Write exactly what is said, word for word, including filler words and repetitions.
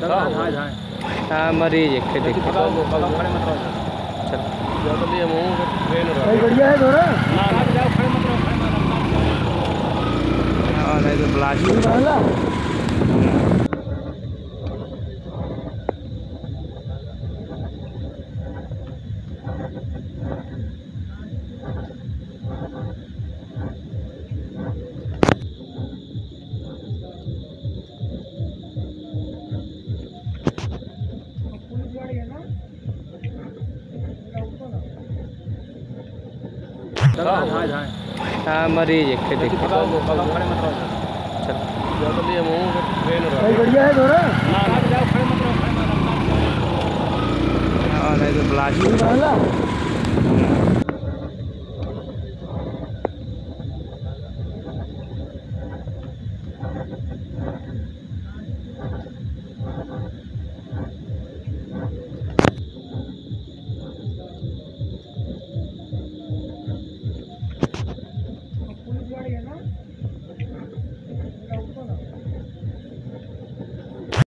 हाँ मरीज एक देख बढ़िया है थोड़ा नहीं तो प्लास्टिक हाँ मरीज एक देख बढ़िया है थोड़ा नहीं तो प्लास्टिक